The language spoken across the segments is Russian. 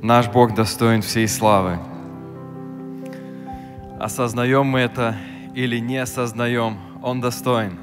Наш Бог достоин всей славы. Осознаем мы это или не осознаем, Он достоин.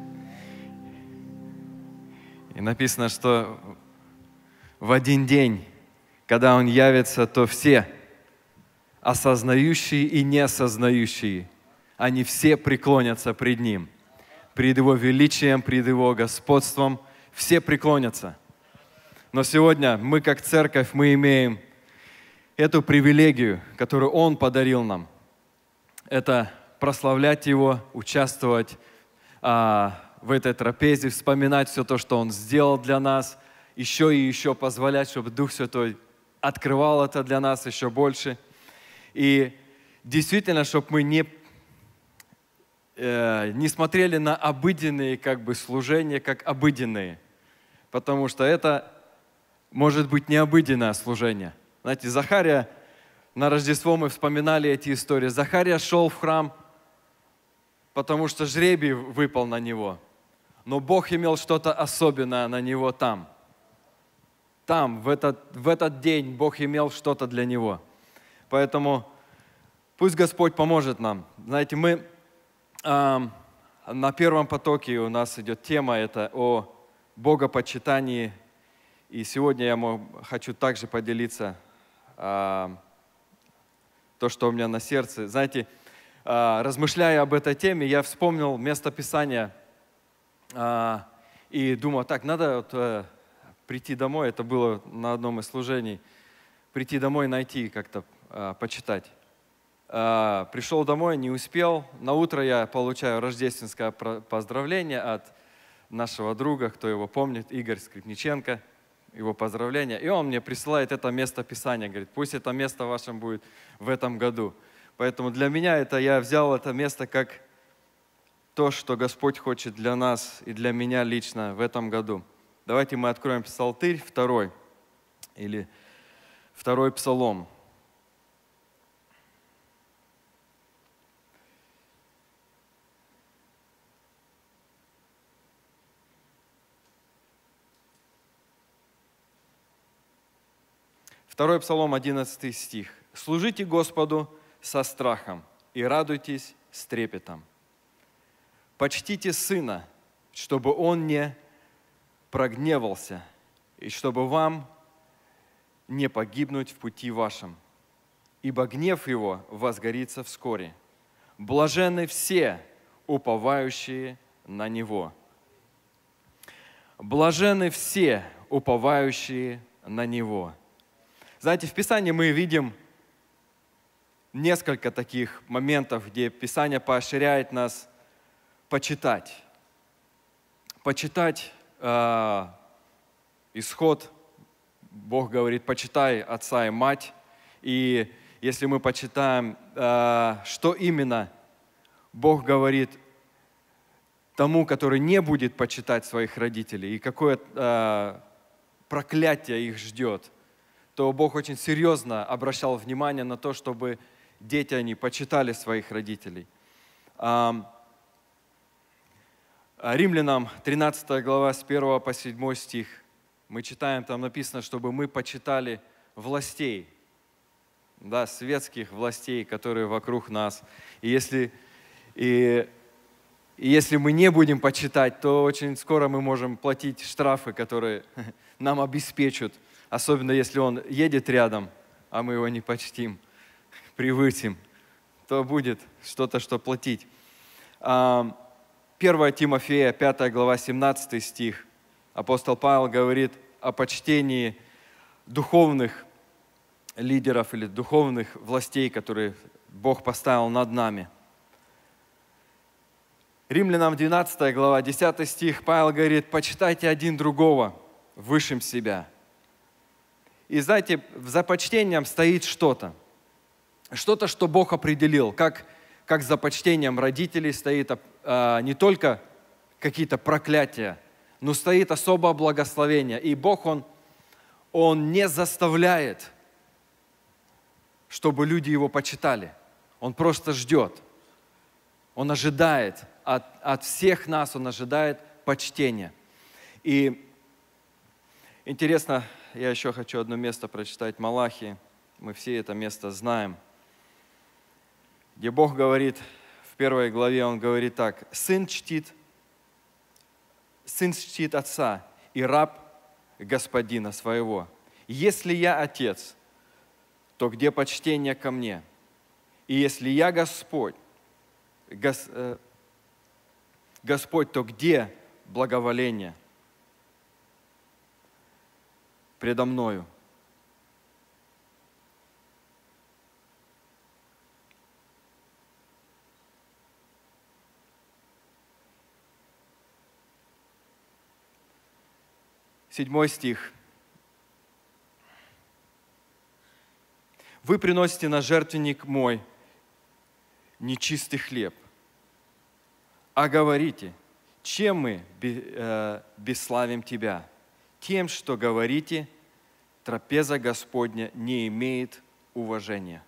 И написано, что в один день, когда Он явится, то все, осознающие и неосознающие, они все преклонятся пред Ним. Пред Его величием, пред Его господством, все преклонятся. Но сегодня мы, как церковь, мы имеем эту привилегию, которую Он подарил нам. Это прославлять Его, участвовать в этой трапезе, вспоминать все то, что Он сделал для нас, еще и еще позволять, чтобы Дух Святой открывал это для нас еще больше. И действительно, чтобы мы не смотрели на обыденные служения, как обыденные, потому что это может быть необыденное служение. Знаете, Захария, на Рождество мы вспоминали эти истории. Захария шел в храм, потому что жребий выпал на него. Но Бог имел что-то особенное на него там. Там, в этот день Бог имел что-то для него. Поэтому пусть Господь поможет нам. Знаете, мы на первом потоке у нас идет тема, это о богопочитании. И сегодня я хочу также поделиться то, что у меня на сердце. Знаете, размышляя об этой теме, я вспомнил место Писания и думал, так, надо прийти домой, это было на одном из служений, прийти домой, найти как-то, почитать. Пришел домой, не успел. На утро я получаю рождественское поздравление от нашего друга, кто его помнит, Игорь Скрипниченко, его поздравления. И он мне присылает это место Писания, говорит, пусть это место вашим будет в этом году. Поэтому для меня я взял это место как то, что Господь хочет для нас и для меня лично в этом году. Давайте мы откроем Псалтырь 2, или 2 Псалом. Второй Псалом, 11 стих. «Служите Господу со страхом и радуйтесь с трепетом. Почтите Сына, чтобы Он не прогневался, и чтобы вам не погибнуть в пути вашем, ибо гнев Его возгорится вскоре. Блаженны все, уповающие на Него». Блаженны все, уповающие на Него. Знаете, в Писании мы видим несколько таких моментов, где Писание поощряет нас почитать. Почитать Исход. Бог говорит, почитай отца и мать. И если мы почитаем, что именно Бог говорит тому, который не будет почитать своих родителей, и какое проклятие их ждет, то Бог очень серьезно обращал внимание на то, чтобы дети, они почитали своих родителей. Римлянам 13 глава с 1 по 7 стих. Мы читаем, там написано, чтобы мы почитали властей, да, светских властей, которые вокруг нас. И если мы не будем почитать, то очень скоро мы можем платить штрафы, которые нам обеспечат. Особенно если он едет рядом, а мы его не почтим, привысим, то будет что-то, что платить. 1 Тимофея, 5 глава, 17 стих. Апостол Павел говорит о почтении духовных лидеров или духовных властей, которые Бог поставил над нами. Римлянам 12 глава, 10 стих. Павел говорит, почитайте один другого высшим себя. И знаете, за почтением стоит что-то. Что-то, что Бог определил. Как за почтением родителей стоит не только какие-то проклятия, но стоит особое благословение. И Бог, Он не заставляет, чтобы люди Его почитали. Он просто ждет. Он ожидает от всех нас, Он ожидает почтения. И интересно, я еще хочу одно место прочитать, Малахии. Мы все это место знаем. Где Бог говорит, в 1 главе Он говорит так: «Сын чтит отца, и раб господина своего. Если я отец, то где почтение ко мне? И если я Господь, то где благоволение предо мною?» Седьмой стих. «Вы приносите на жертвенник мой нечистый хлеб, а говорите, чем мы бесславим Тебя? Тем, что говорите, трапеза Господня не имеет уважения».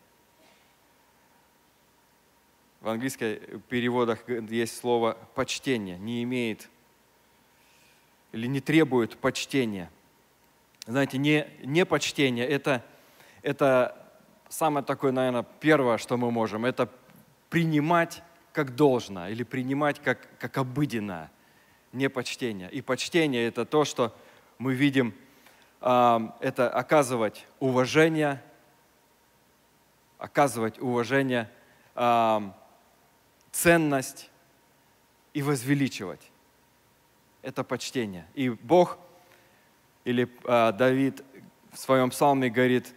В английских переводах есть слово «почтение», не имеет или не требует почтения. Знаете, не почтение, это самое такое, наверное, первое, что мы можем, это принимать как должно или принимать как обыденное, не почтение. И почтение – это то, что мы видим, это оказывать уважение, ценность и возвеличивать. Это почтение. И Бог, или Давид в своем псалме говорит: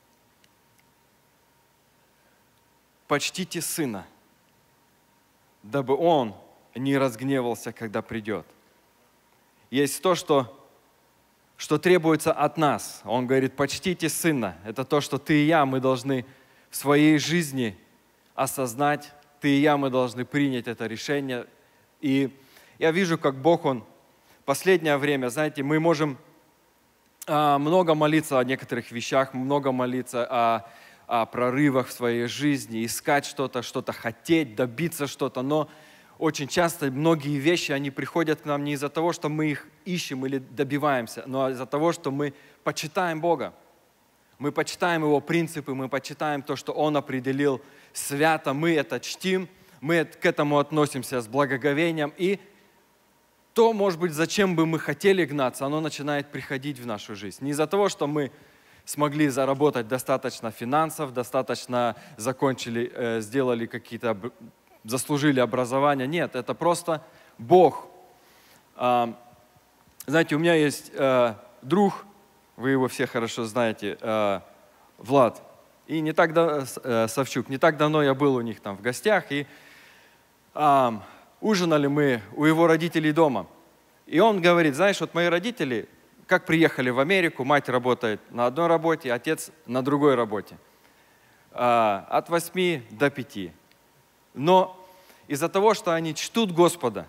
«Почтите сына, дабы он не разгневался, когда придет». Есть то, что требуется от нас. Он говорит: почтите сына. Это то, что ты и я, мы должны в своей жизни осознать. Ты и я, мы должны принять это решение. И я вижу, как Бог, Он в последнее время, знаете, мы можем много молиться о некоторых вещах, много молиться о прорывах в своей жизни, искать что-то хотеть, добиться что-то, но очень часто многие вещи, они приходят к нам не из-за того, что мы их ищем или добиваемся, но из-за того, что мы почитаем Бога. Мы почитаем Его принципы, мы почитаем то, что Он определил свято, мы это чтим, мы к этому относимся с благоговением, и то, может быть, зачем бы мы хотели гнаться, оно начинает приходить в нашу жизнь. Не из-за того, что мы смогли заработать достаточно финансов, достаточно закончили, сделали какие-то, заслужили образование. Нет, это просто Бог. Знаете, у меня есть друг, вы его все хорошо знаете, Влад, и Савчук. Не так давно я был у них там в гостях, и ужинали мы у его родителей дома. И он говорит: знаешь, вот мои родители, как приехали в Америку, мать работает на одной работе, отец на другой работе. От 8 до 5. Но из-за того, что они чтут Господа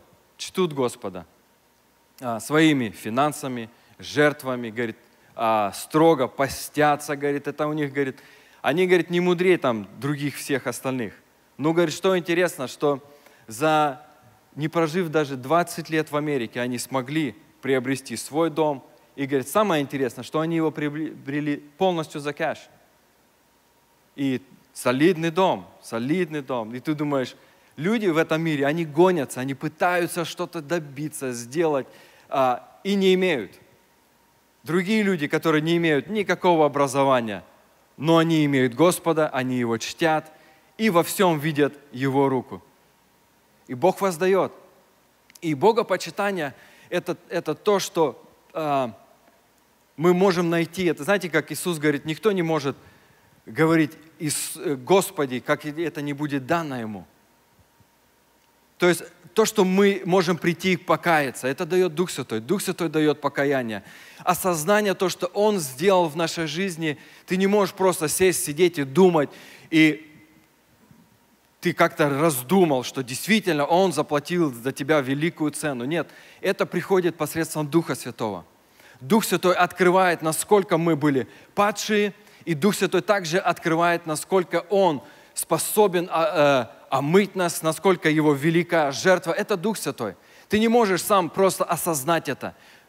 своими финансами, жертвами, говорит, строго постятся, говорит, это у них, говорит, они, говорит, не мудрее там других всех остальных. Но, говорит, что интересно, что не прожив даже 20 лет в Америке, они смогли приобрести свой дом. И, говорит, самое интересное, что они его приобрели полностью за кэш. И солидный дом. И ты думаешь, люди в этом мире, они гонятся, они пытаются что-то добиться, сделать, и не имеют. Другие люди, которые не имеют никакого образования, но они имеют Господа, они Его чтят и во всем видят Его руку. И Бог воздает. И богопочитание – это то, что мы можем найти. Это, знаете, как Иисус говорит, никто не может говорить «Господи», как это не будет дано Ему. То есть то, что мы можем прийти и покаяться, это дает Дух Святой. Дух Святой дает покаяние. Осознание то, что Он сделал в нашей жизни, ты не можешь просто сесть, сидеть и думать, и ты как-то раздумал, что действительно Он заплатил за тебя великую цену. Нет, это приходит посредством Духа Святого. Дух Святой открывает, насколько мы были падшие, и Дух Святой также открывает, насколько Он способен омыть нас, насколько Его великая жертва. Это Дух Святой. Ты не можешь сам просто осознать это.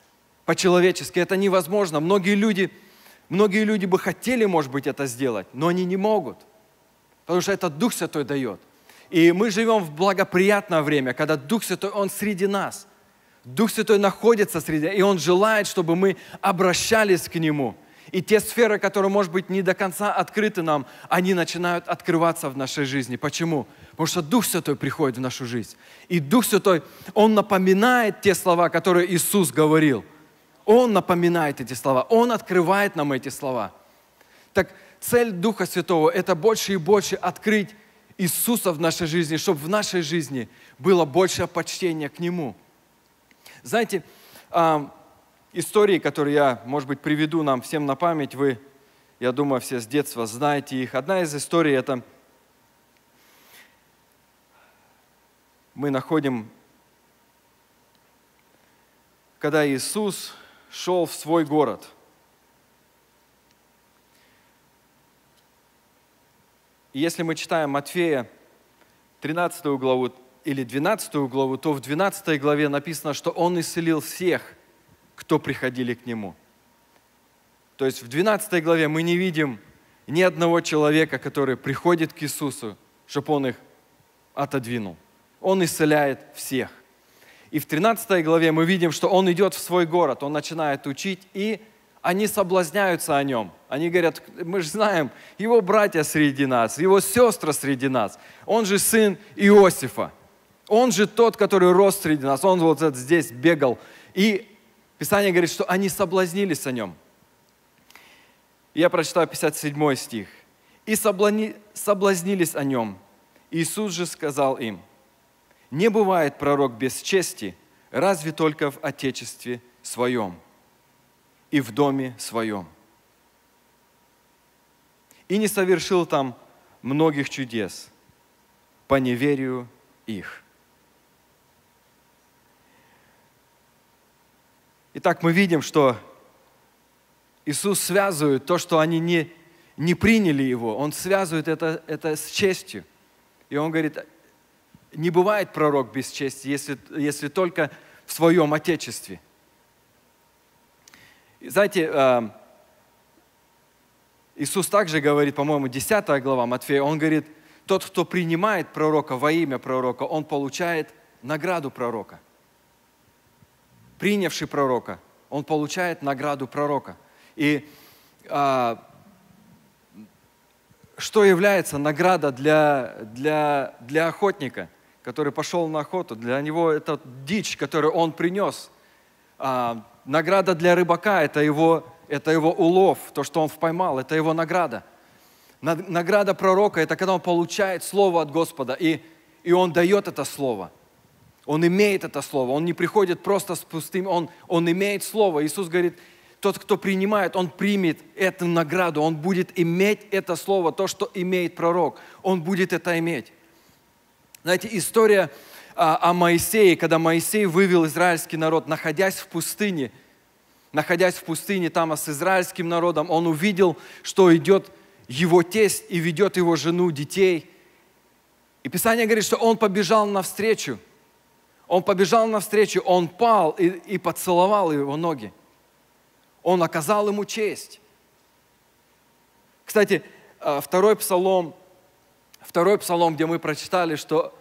по-человечески. Это невозможно. Многие люди бы хотели, может быть, это сделать, но они не могут. Потому что это Дух Святой дает. И мы живем в благоприятное время, когда Дух Святой, Он среди нас. Дух Святой находится среди нас, и Он желает, чтобы мы обращались к Нему. И те сферы, которые, может быть, не до конца открыты нам, они начинают открываться в нашей жизни. Почему? Потому что Дух Святой приходит в нашу жизнь. И Дух Святой, Он напоминает те слова, которые Иисус говорил. Он напоминает эти слова, Он открывает нам эти слова. Так цель Духа Святого – это больше и больше открыть Иисуса в нашей жизни, чтобы в нашей жизни было больше почтения к Нему. Знаете, истории, которые я, может быть, приведу нам всем на память, вы, я думаю, все с детства знаете их. Одна из историй – это мы находим, когда Иисус шел в свой город. И если мы читаем Матфея 13 главу или 12 главу, то в 12 главе написано, что Он исцелил всех, кто приходили к Нему. То есть в 12 главе мы не видим ни одного человека, который приходит к Иисусу, чтобы Он их отодвинул. Он исцеляет всех. И в 13 главе мы видим, что Он идет в свой город, Он начинает учить, и они соблазняются о Нем. Они говорят, мы же знаем, Его братья среди нас, Его сестры среди нас. Он же сын Иосифа. Он же тот, который рос среди нас. Он вот здесь бегал. И Писание говорит, что они соблазнились о Нем. Я прочитаю 57 стих. «И соблазнились о Нем. Иисус же сказал им, не бывает пророк без чести, разве только в отечестве своем и в доме своем. И не совершил там многих чудес по неверию их». Итак, мы видим, что Иисус связывает то, что они не приняли Его, Он связывает это с честью. И Он говорит, не бывает пророк без чести, если только в своем отечестве. И знаете, Иисус также говорит, по-моему, 10 глава Матфея, Он говорит, тот, кто принимает пророка во имя пророка, он получает награду пророка. Принявший пророка, он получает награду пророка. И что является награда для охотника, который пошел на охоту? Для него это дичь, которую он принес. Награда для рыбака – это его улов, то, что он поймал, это его награда. Награда пророка – это когда он получает слово от Господа, и он дает это слово. Он имеет это слово, он не приходит просто с пустым, он имеет слово. Иисус говорит, тот, кто принимает, он примет эту награду, он будет иметь это слово, то, что имеет пророк, он будет это иметь. Знаете, история о Моисее, когда Моисей вывел израильский народ, находясь в пустыне там с израильским народом, он увидел, что идет его тесть и ведет его жену, детей. И Писание говорит, что он побежал навстречу. Он пал и поцеловал его ноги. Он оказал ему честь. Кстати, второй псалом, где мы прочитали,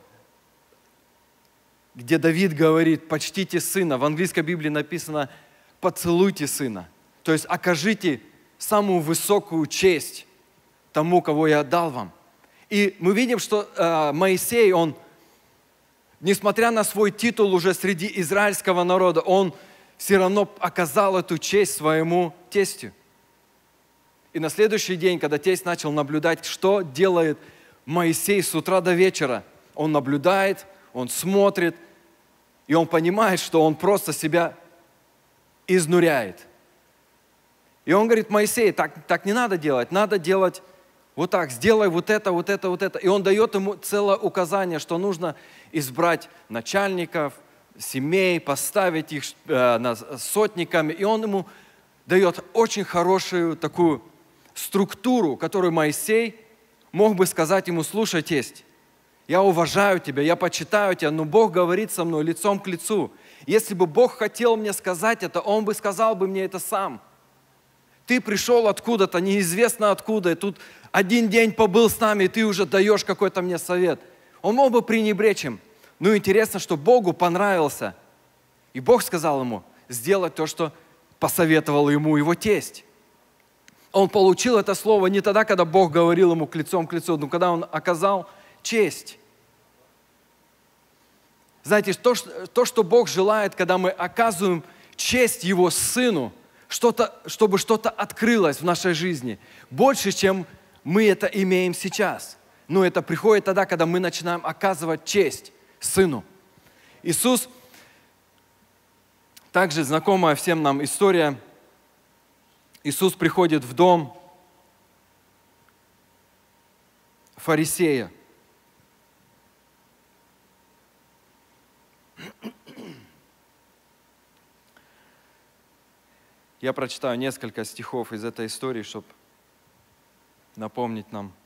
где Давид говорит, почтите сына. В английской Библии написано, поцелуйте сына. То есть окажите самую высокую честь тому, кого я отдал вам. И мы видим, что Моисей, он, несмотря на свой титул уже среди израильского народа, он все равно оказал эту честь своему тестю. И на следующий день, когда тесть начал наблюдать, что делает Моисей с утра до вечера, он наблюдает, он смотрит, и он понимает, что он просто себя изнуряет. И он говорит, Моисей, так не надо делать вот так, сделай вот это. И он дает ему целое указание, что нужно избрать начальников, семей, поставить их сотниками. И он ему дает очень хорошую такую структуру, которую Моисей мог бы сказать ему, слушай, тесть, я уважаю тебя, я почитаю тебя, но Бог говорит со мной лицом к лицу. Если бы Бог хотел мне сказать это, Он бы сказал бы мне это сам. Ты пришел откуда-то, неизвестно откуда, и тут один день побыл с нами, и ты уже даешь какой-то мне совет. Он мог бы пренебречь им. Но интересно, что Богу понравился. И Бог сказал ему сделать то, что посоветовал ему его тесть. Он получил это слово не тогда, когда Бог говорил ему лицом к лицу, но когда он оказал честь. Знаете, то, что Бог желает, когда мы оказываем честь Его Сыну, чтобы что-то открылось в нашей жизни, больше, чем мы это имеем сейчас. Но это приходит тогда, когда мы начинаем оказывать честь Сыну. Иисус, также знакомая всем нам история, Иисус приходит в дом фарисея. Я прочитаю несколько стихов из этой истории, чтобы напомнить нам.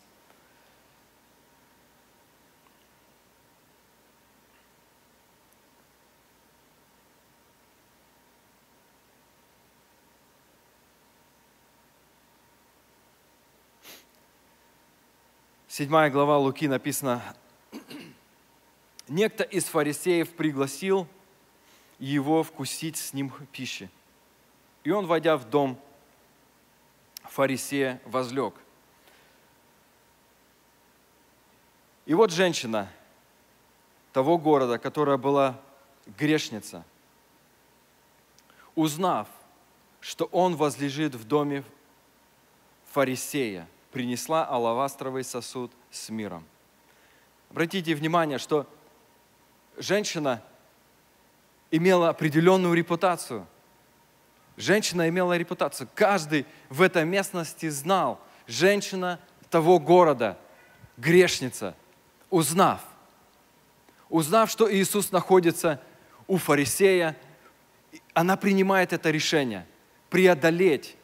Седьмая глава Луки написано: «Некто из фарисеев пригласил его вкусить с ним пищи. И он, войдя в дом фарисея, возлег. И вот женщина того города, которая была грешница, узнав, что он возлежит в доме фарисея, принесла алавастровый сосуд с миром». Обратите внимание, что женщина имела определенную репутацию. Женщина имела репутацию. Каждый в этой местности знал. Женщина того города, грешница, узнав, что Иисус находится у фарисея, она принимает это решение преодолеть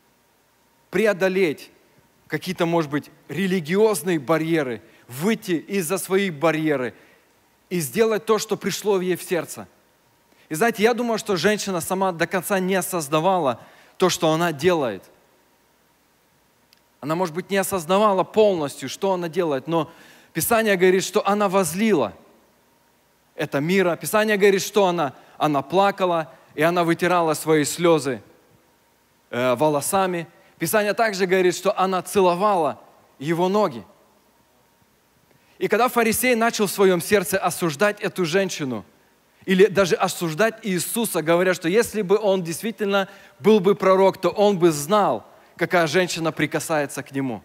какие-то, может быть, религиозные барьеры, выйти из-за своих барьеров и сделать то, что пришло ей в сердце. И знаете, я думаю, что женщина сама до конца не осознавала то, что она делает. Она, может быть, не осознавала полностью, что она делает, но Писание говорит, что она возлила это мира. Писание говорит, что она плакала, и она вытирала свои слезы волосами. Писание также говорит, что она целовала его ноги. И когда фарисей начал в своем сердце осуждать эту женщину, или даже осуждать Иисуса, говоря, что если бы он действительно был бы пророк, то он бы знал, какая женщина прикасается к нему.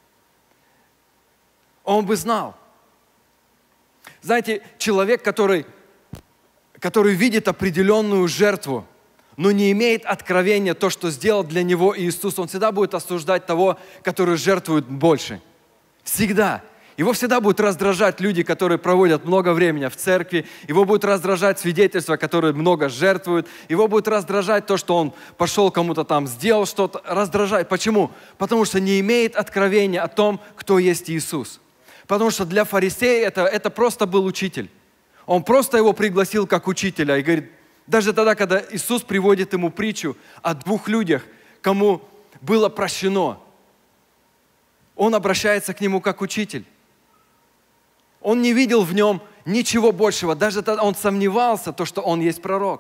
Он бы знал. Знаете, человек, который видит определенную жертву, но не имеет откровения то, что сделал для него Иисус, он всегда будет осуждать того, который жертвует больше. Всегда. Его всегда будут раздражать люди, которые проводят много времени в церкви. Его будут раздражать свидетельства, которые много жертвуют. Его будет раздражать то, что он пошел кому-то там, сделал что-то. Раздражать. Почему? Потому что не имеет откровения о том, кто есть Иисус. Потому что для фарисея это просто был учитель. Он просто его пригласил как учителя. И говорит, даже тогда, когда Иисус приводит ему притчу о двух людях, кому было прощено, он обращается к нему как учитель. Он не видел в нем ничего большего. Даже тогда он сомневался, то, что он есть пророк.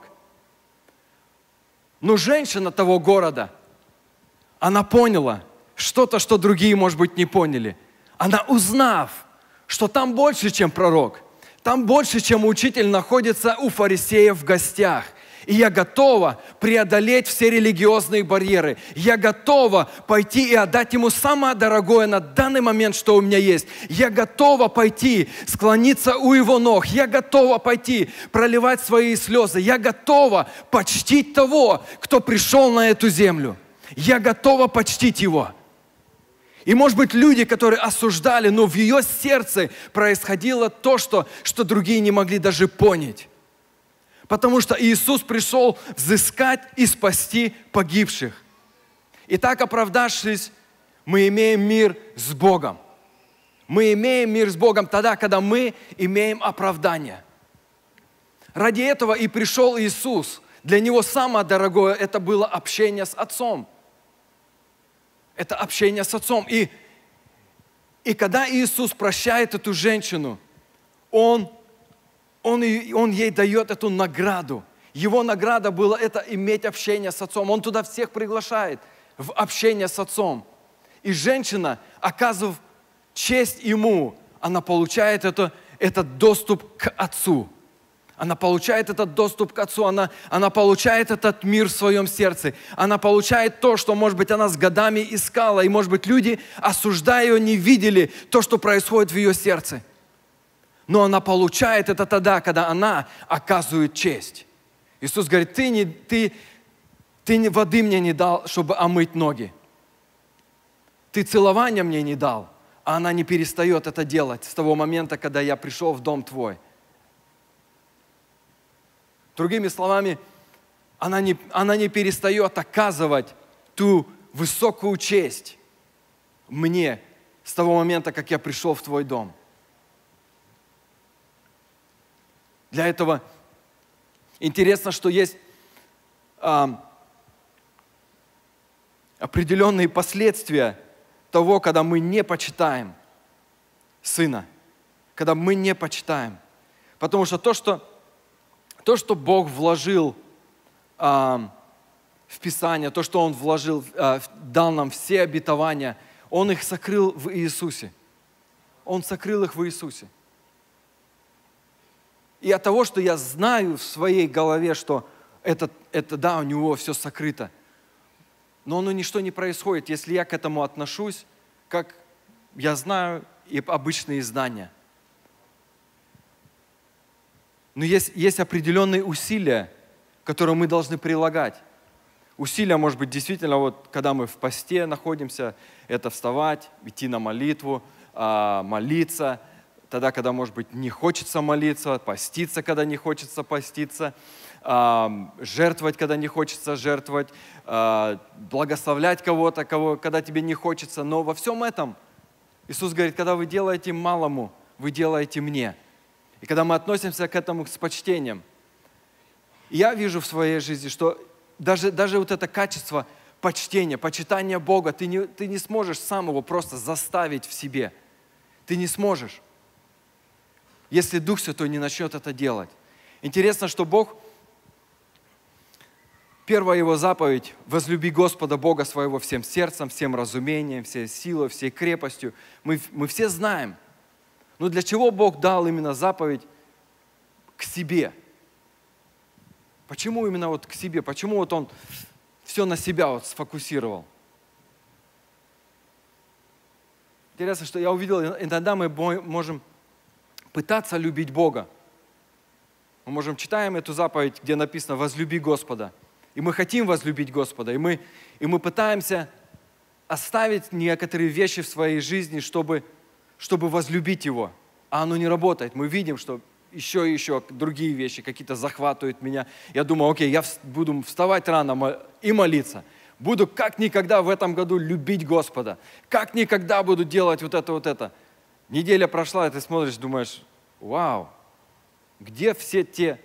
Но женщина того города, она поняла что-то, что другие, может быть, не поняли. Она, узнав, что там больше, чем пророк, там больше, чем учитель, находится у фарисея в гостях. И я готова преодолеть все религиозные барьеры. Я готова пойти и отдать ему самое дорогое на данный момент, что у меня есть. Я готова пойти склониться у его ног. Я готова пойти проливать свои слезы. Я готова почтить того, кто пришел на эту землю. Я готова почтить его. И, может быть, люди, которые осуждали, но в ее сердце происходило то, что другие не могли даже понять. Потому что Иисус пришел взыскать и спасти погибших. И так, оправдавшись, мы имеем мир с Богом. Мы имеем мир с Богом тогда, когда мы имеем оправдание. Ради этого и пришел Иисус. Для Него самое дорогое – это было общение с Отцом. Это общение с Отцом. И когда Иисус прощает эту женщину, Он ей дает эту награду. Его награда была это иметь общение с Отцом. Он туда всех приглашает в общение с Отцом. И женщина, оказывая честь Ему, она получает этот доступ к Отцу. Она получает этот доступ к Отцу, она получает этот мир в своем сердце. Она получает то, что, может быть, она с годами искала. И, может быть, люди, осуждая ее, не видели то, что происходит в ее сердце. Но она получает это тогда, когда она оказывает честь. Иисус говорит, ты воды мне не дал, чтобы омыть ноги. Ты целования мне не дал. А она не перестает это делать с того момента, когда я пришел в дом твой. Другими словами, она не перестает оказывать ту высокую честь мне с того момента, как я пришел в твой дом. Для этого интересно, что есть определенные последствия того, когда мы не почитаем Сына, когда мы не почитаем. Потому что то, что Бог вложил в Писание, то, что Он вложил, дал нам все обетования, Он их сокрыл в Иисусе. Он сокрыл их в Иисусе. И от того, что я знаю в своей голове, что да, у Него все сокрыто, но ничто не происходит, если я к этому отношусь, как я знаю и обычные знания. Но есть определенные усилия, которые мы должны прилагать. Усилия, может быть, действительно, вот когда мы в посте находимся, это вставать, идти на молитву, молиться. Тогда, когда, может быть, не хочется молиться, поститься, когда не хочется поститься, жертвовать, когда не хочется жертвовать, благословлять кого-то, когда тебе не хочется. Но во всем этом Иисус говорит, когда вы делаете малому, вы делаете мне. И когда мы относимся к этому с почтением, я вижу в своей жизни, что даже вот это качество почтения, почитания Бога, ты не сможешь сам его просто заставить в себе. Ты не сможешь, если Дух Святой не начнет это делать. Интересно, что Бог, первая Его заповедь, возлюби Господа Бога своего всем сердцем, всем разумением, всей силой, всей крепостью. Мы все знаем. Но для чего Бог дал именно заповедь к себе? Почему именно вот к себе? Почему вот Он все на себя вот сфокусировал? Интересно, что я увидел, иногда мы можем пытаться любить Бога. Мы можем читаем эту заповедь, где написано «возлюби Господа». И мы хотим возлюбить Господа. И мы пытаемся оставить некоторые вещи в своей жизни, чтобы возлюбить Его. А оно не работает. Мы видим, что еще и еще другие вещи какие-то захватывают меня. Я думаю, окей, я буду вставать рано и молиться. Буду как никогда в этом году любить Господа. Как никогда буду делать вот это. Неделя прошла, и ты смотришь, думаешь, вау, где все те...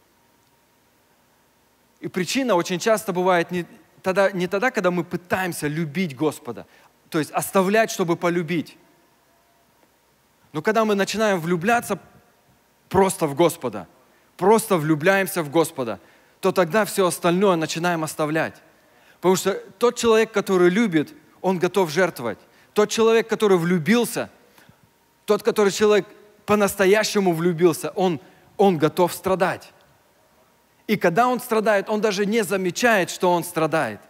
И причина очень часто бывает не тогда, когда мы пытаемся любить Господа, то есть оставлять, чтобы полюбить. Но когда мы начинаем влюбляться просто в Господа, просто влюбляемся в Господа, то тогда все остальное начинаем оставлять. Потому что тот человек, который любит, он готов жертвовать. Тот человек, который влюбился, тот, который человек по-настоящему влюбился, он готов страдать. И когда он страдает, он даже не замечает, что он страдает.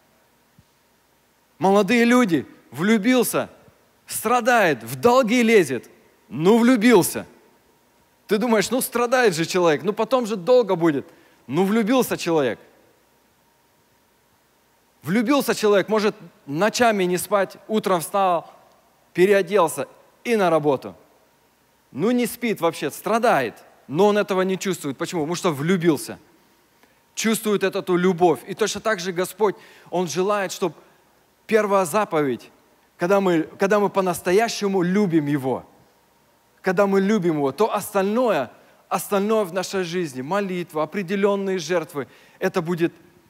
Молодые люди, влюбился, страдает, в долги лезет, влюбился. Ты думаешь, страдает же человек, потом же долго будет. Влюбился человек. Влюбился человек, может ночами не спать, утром встал, переоделся и на работу. Не спит вообще, страдает, но он этого не чувствует. Почему? Потому что влюбился. Чувствует эту любовь. И точно так же Господь, Он желает, чтобы первая заповедь, когда мы по-настоящему любим Его, когда мы любим Его, то остальное, остальное в нашей жизни, молитва, определенные жертвы, это будет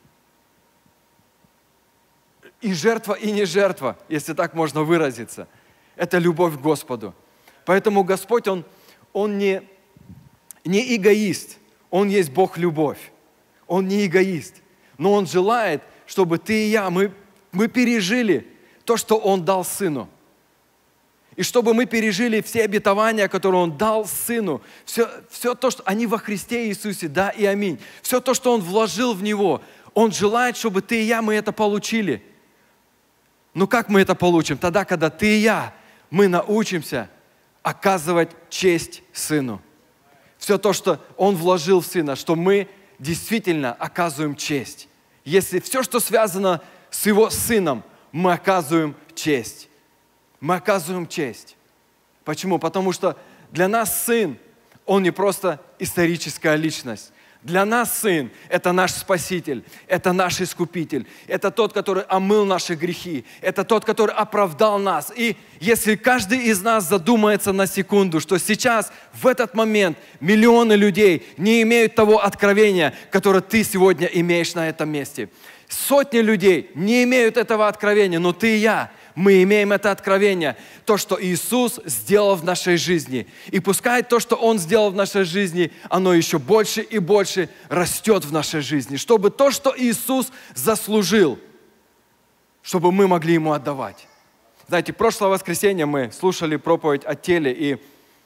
и жертва, и не жертва, если так можно выразиться. Это любовь к Господу. Поэтому Господь, Он не эгоист, Он есть Бог-любовь. Он не эгоист, но Он желает, чтобы ты и я, мы пережили то, что Он дал Сыну. И чтобы мы пережили все обетования, которые Он дал Сыну, все то, что они во Христе Иисусе, да и аминь. Все то, что Он вложил в Него, Он желает, чтобы ты и я, мы это получили. Но как мы это получим? Тогда, когда ты и я, мы научимся оказывать честь Сыну. Все то, что Он вложил в Сына, что мы действительно оказываем честь. Если все, что связано с Его Сыном, мы оказываем честь. Мы оказываем честь. Почему? Потому что для нас Сын, Он не просто историческая личность. Для нас Сын – это наш Спаситель, это наш Искупитель, это тот, который омыл наши грехи, это тот, который оправдал нас. И если каждый из нас задумается на секунду, что сейчас, в этот момент, миллионы людей не имеют того откровения, которое ты сегодня имеешь на этом месте. Сотни людей не имеют этого откровения, но ты и я, мы имеем это откровение, то, что Иисус сделал в нашей жизни. И пускай то, что Он сделал в нашей жизни, оно еще больше и больше растет в нашей жизни, чтобы то, что Иисус заслужил, чтобы мы могли Ему отдавать. Знаете, прошлое воскресенье мы слушали проповедь о теле, и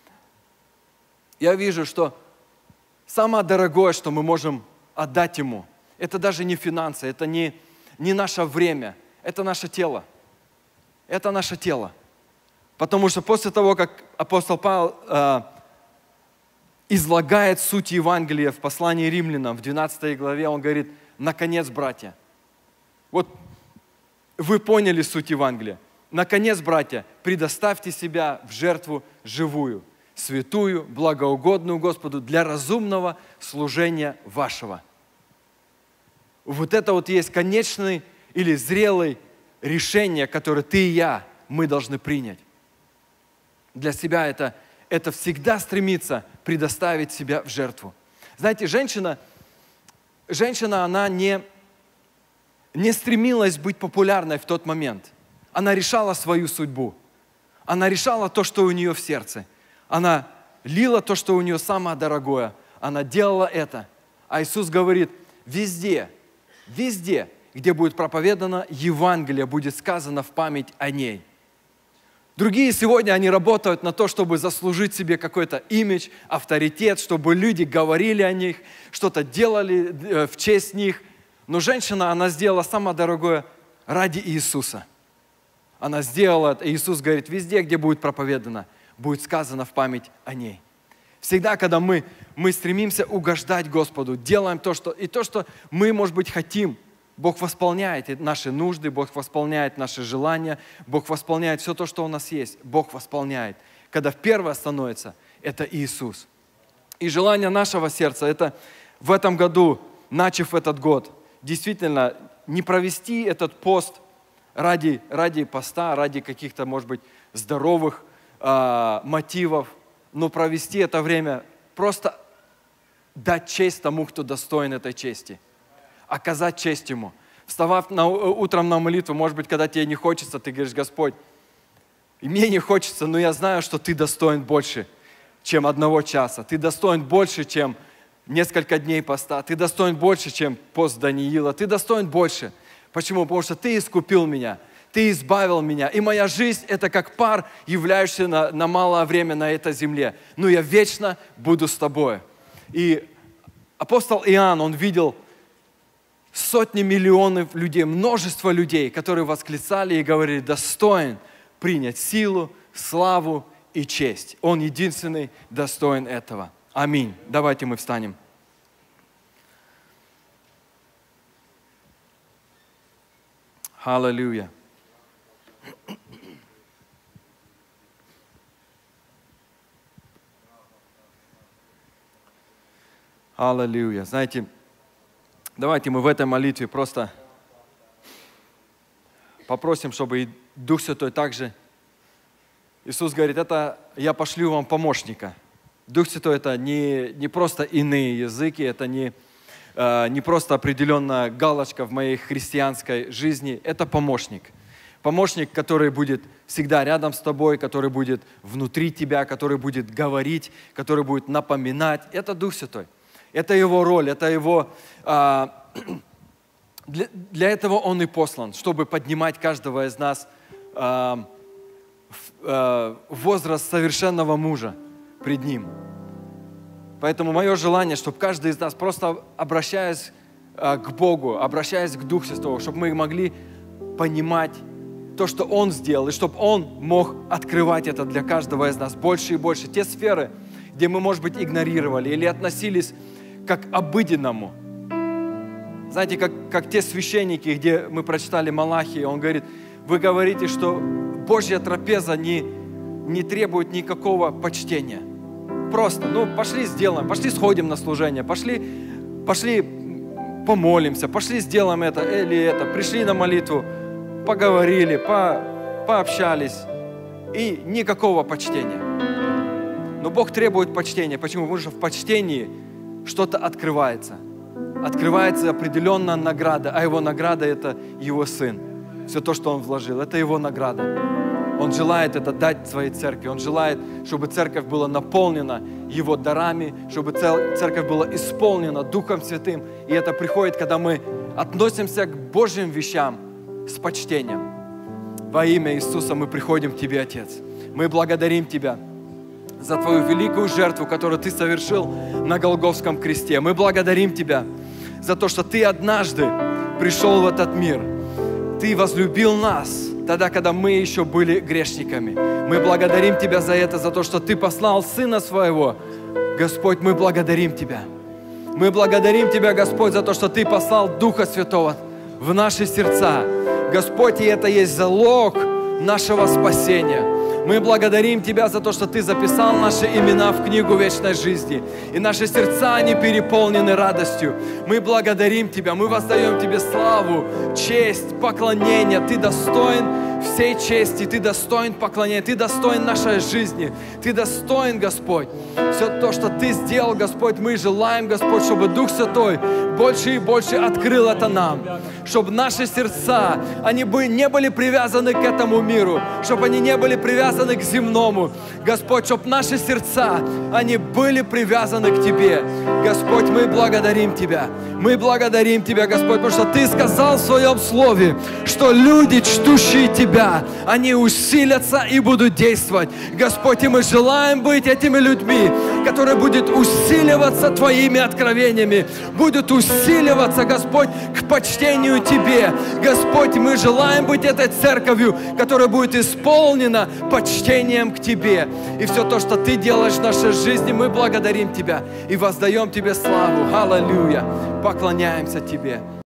я вижу, что самое дорогое, что мы можем отдать Ему, это даже не финансы, это не наше время, это наше тело. Это наше тело. Потому что после того, как апостол Павел излагает суть Евангелия в послании римлянам, в 12 главе, он говорит: наконец, братья, вот вы поняли суть Евангелия. Наконец, братья, предоставьте себя в жертву живую, святую, благоугодную Господу для разумного служения вашего. Вот это вот есть конечный или зрелый решение, которое ты и я, мы должны принять. Для себя это всегда стремиться предоставить себя в жертву. Знаете, женщина она не стремилась быть популярной в тот момент. Она решала свою судьбу. Она решала то, что у нее в сердце. Она лила то, что у нее самое дорогое. Она делала это. А Иисус говорит: везде, где будет проповедано Евангелие, будет сказано в память о ней. Другие сегодня, они работают на то, чтобы заслужить себе какой-то имидж, авторитет, чтобы люди говорили о них, что-то делали в честь них. Но женщина, она сделала самое дорогое ради Иисуса. Она сделала это. Иисус говорит: везде, где будет проповедано, будет сказано в память о ней. Всегда, когда мы стремимся угождать Господу, делаем то, что мы, может быть, хотим, Бог восполняет наши нужды, Бог восполняет наши желания, Бог восполняет все то, что у нас есть. Бог восполняет. Когда первое становится, это Иисус. И желание нашего сердца, это в этом году, начав этот год, действительно не провести этот пост ради поста, ради каких-то, может быть, здоровых мотивов, но провести это время, просто дать честь тому, кто достоин этой чести. Оказать честь Ему. Вставав утром на молитву, может быть, когда тебе не хочется, ты говоришь: Господь, и мне не хочется, но я знаю, что Ты достоин больше, чем 1 часа. Ты достоин больше, чем несколько дней поста. Ты достоин больше, чем пост Даниила. Ты достоин больше. Почему? Потому что Ты искупил меня. Ты избавил меня. И моя жизнь – это как пар, являющийся на малое время на этой земле. Но я вечно буду с Тобой. И апостол Иоанн, он видел сотни миллионов людей, множество людей, которые восклицали и говорили: достоин принять силу, славу и честь. Он единственный достоин этого. Аминь. Давайте мы встанем. Аллилуйя. Аллилуйя. Знаете, давайте мы в этой молитве просто попросим, чтобы и Дух Святой также. Иисус говорит: это я пошлю вам помощника. Дух Святой — это не просто иные языки, это не просто определенная галочка в моей христианской жизни, это помощник. Помощник, который будет всегда рядом с тобой, который будет внутри тебя, который будет говорить, который будет напоминать. Это Дух Святой. Это Его роль, это Его... Для этого Он и послан, чтобы поднимать каждого из нас в возраст совершенного мужа пред Ним. Поэтому мое желание, чтобы каждый из нас, просто обращаясь к Богу, обращаясь к Духу Святому, чтобы мы могли понимать то, что Он сделал, и чтобы Он мог открывать это для каждого из нас больше и больше. Те сферы, где мы, может быть, игнорировали или относились как к обыденному. Знаете, как те священники, где мы прочитали Малахии, он говорит, вы говорите, что Божья трапеза не требует никакого почтения. Просто, пошли сделаем, пошли сходим на служение, пошли помолимся, пошли сделаем это или это, пришли на молитву, поговорили, пообщались, и никакого почтения. Но Бог требует почтения. Почему? Потому что в почтении что-то открывается. Открывается определенная награда, а Его награда — это Его Сын. Все то, что Он вложил, это Его награда. Он желает это дать своей церкви. Он желает, чтобы церковь была наполнена Его дарами, чтобы церковь была исполнена Духом Святым. И это приходит, когда мы относимся к Божьим вещам с почтением. Во имя Иисуса мы приходим к Тебе, Отец. Мы благодарим Тебя за Твою великую жертву, которую Ты совершил на Голгофском кресте. Мы благодарим Тебя за то, что Ты однажды пришел в этот мир. Ты возлюбил нас тогда, когда мы еще были грешниками. Мы благодарим Тебя за это, за то, что Ты послал Сына Своего. Господь, мы благодарим Тебя. Мы благодарим Тебя, Господь, за то, что Ты послал Духа Святого в наши сердца. Господь, и это есть залог нашего спасения. Мы благодарим Тебя за то, что Ты записал наши имена в книгу вечной жизни. И наши сердца, они переполнены радостью. Мы благодарим Тебя, мы воздаем Тебе славу, честь, поклонение. Ты достоин всей чести, Ты достоин поклонения, Ты достоин нашей жизни. Ты достоин, Господь. Все то, что Ты сделал, Господь, мы желаем, Господь, чтобы Дух Святой больше и больше открыл это нам. Чтобы наши сердца, они не были привязаны к этому миру, чтобы они не были привязаны к земному. Господь, чтобы наши сердца, они были привязаны к Тебе. Господь, мы благодарим Тебя. Мы благодарим Тебя, Господь, потому что Ты сказал в Своем Слове, что люди, чтущие Тебя, они усилятся и будут действовать. Господь, и мы желаем быть этими людьми, которые будут усиливаться Твоими откровениями, будут усиливаться, Господь, к почтению Тебе. Господь, мы желаем быть этой церковью, которая будет исполнена почтением к Тебе. И все то, что Ты делаешь в нашей жизни, мы благодарим Тебя и воздаем Тебе славу. Аллилуйя. Поклоняемся Тебе.